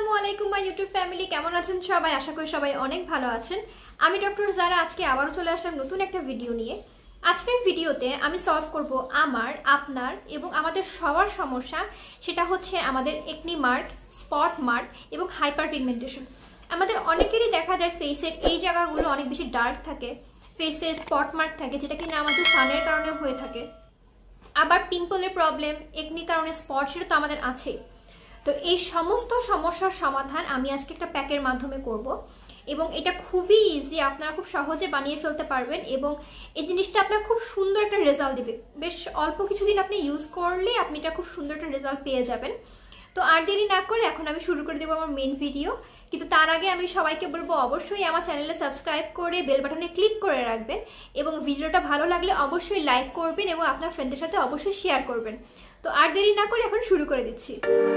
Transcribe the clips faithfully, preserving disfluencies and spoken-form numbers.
আসসালামু আলাইকুম my YouTube family, কেমন আছেন সবাই? আশা করি সবাই অনেক ভালো আছেন। আমি ডক্টর জারা আজকে আবারও চলে আসলাম নতুন একটা ভিডিও নিয়ে। আজকের ভিডিওতে আমি সলভ করব আমার, আপনার এবং আমাদের সবার সমস্যা, সেটা হচ্ছে আমাদের একনি মার্ক, স্পট মার্ক এবং হাইপার পিগমেন্টেশন। আমাদের অনেকেরই দেখা যায় ফেসের এই জায়গাগুলো অনেক বেশি ডার্ক থাকে, ফেসে স্পট মার্ক থাকে, যেটা কিনা আমাদের সানের কারণে হয়ে থাকে। আবার পিম্পলের প্রবলেম, একনি কারণে স্পট, সেটা তো আমাদের আছেই। তো এই সমস্ত সমস্যার সমাধান আমি আজকে একটা প্যাকের মাধ্যমে করব এবং এটা খুবই ইজি, আপনারা খুব সহজে বানিয়ে ফেলতে পারবেন এবং এই জিনিসটা আপনার খুব সুন্দর একটা রেজাল্ট দিবে। বেশ অল্প কিছুদিন আপনি ইউজ করলে আপনি এটা খুব সুন্দর একটা রেজাল্ট পেয়ে যাবেন। তো আর দেরি না করে এখন আমি শুরু করে দেবো আমার মেন ভিডিও। কিন্তু তার আগে আমি সবাইকে বলবো অবশ্যই আমার চ্যানেলে সাবস্ক্রাইব করে বেল বাটনে ক্লিক করে রাখবেন এবং ভিডিওটা ভালো লাগলে অবশ্যই লাইক করবেন এবং আপনার ফ্রেন্ডদের সাথে অবশ্যই শেয়ার করবেন। তো আর দেরি না করে এখন শুরু করে দিচ্ছি।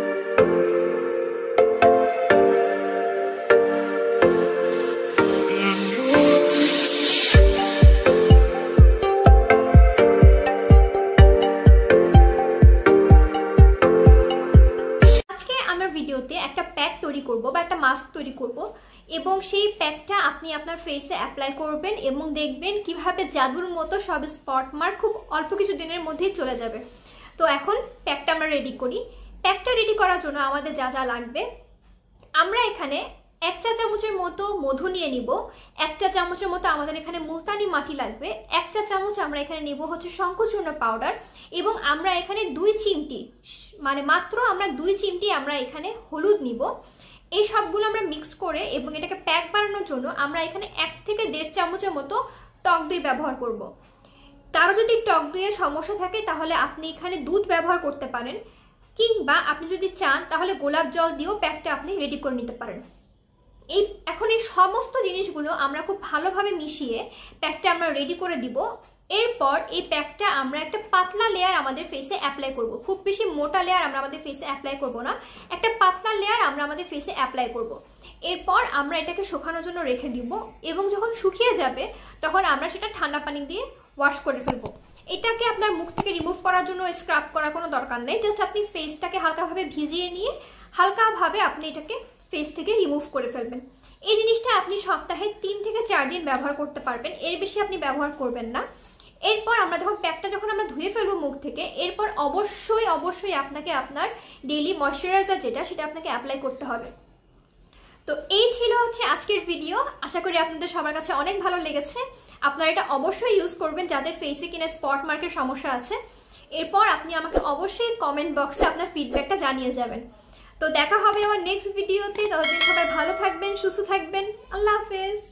ভিডিওতে একটা প্যাক তৈরি করব বা একটা মাস্ক তৈরি করব এবং সেই প্যাকটা আপনি আপনার ফেসে অ্যাপ্লাই করবেন এবং দেখবেন কিভাবে জাদুর মতো সব স্পট মার্ক খুব অল্প কিছু দিনের মধ্যেই চলে যাবে। তো এখন প্যাকটা আমরা রেডি করি। প্যাকটা রেডি করার জন্য আমাদের যা যা লাগবে, আমরা এখানে এক চা চামচের মতো মধু নিয়ে নিব, এক চা চামচের মতো আমাদের এখানে মুলতানি মাটি লাগবে, এক চা চামচ আমরা এখানে নিব হচ্ছে শঙ্খচূর্ণ পাউডার এবং আমরা এখানে দুই চিমটি মানে মাত্র আমরা দুই চিমটি আমরা এখানে হলুদ নিব। এই সবগুলো আমরা মিক্স করে এবং এটাকে প্যাক বানানোর জন্য আমরা এখানে এক থেকে দেড় চামচের মতো টক দই ব্যবহার করব। তারও যদি টক দইয়ের সমস্যা থাকে তাহলে আপনি এখানে দুধ ব্যবহার করতে পারেন, কিংবা আপনি যদি চান তাহলে গোলাপ জল দিয়েও প্যাকটা আপনি রেডি করে নিতে পারেন। এই এখন এই সমস্ত জিনিসগুলো আমরা খুব ভালোভাবে মিশিয়ে প্যাকটা আমরা রেডি করে দিব। এরপর এই প্যাকটা আমরা একটা পাতলা লেয়ার আমাদের ফেসে অ্যাপ্লাই করব। খুব বেশি মোটা লেয়ার আমরা আমাদের ফেসে অ্যাপ্লাই করব না, একটা পাতলা লেয়ার আমরা আমাদের ফেসে অ্যাপ্লাই করব। এরপর আমরা এটাকে শুকানোর জন্য রেখে দিব এবং যখন শুকিয়ে যাবে তখন আমরা সেটা ঠান্ডা পানি দিয়ে ওয়াশ করে ফেলবো। এটাকে আপনার মুখ থেকে রিমুভ করার জন্য স্ক্রাব করার কোনো দরকার নেই, জাস্ট আপনি ফেসটাকে হালকাভাবে ভিজিয়ে নিয়ে হালকাভাবে আপনি এটাকে ফেস থেকে রিমুভ করে ফেলবেন। এই জিনিসটা আপনি সপ্তাহে তিন থেকে চার দিন ব্যবহার করতে পারবেন, এর বেশি আপনি ব্যবহার করবেন না। এরপর আমরা যখন প্যাকটা যখন আমরা ধুয়ে ফেলবো মুখ থেকে, এরপর অবশ্যই অবশ্যই আপনাকে আপনার ডেইলি ময়শ্চারাইজার যেটা সেটা আপনাকে অ্যাপ্লাই করতে হবে। তো এই ছিল হচ্ছে আজকের ভিডিও। আশা করি আপনাদের সবার কাছে অনেক ভালো লেগেছে। আপনারা এটা অবশ্যই ইউজ করবেন যাদের ফেসে কিনা স্পট মার্কের সমস্যা আছে। এরপর আপনি আমাকে অবশ্যই কমেন্ট বক্সে আপনার ফিডব্যাকটা জানিয়ে যাবেন। তো দেখা হবে আমার নেক্সট ভিডিওতে। ততদিন সবাই ভালো থাকবেন, সুস্থ থাকবেন। আল্লাহ হাফেজ।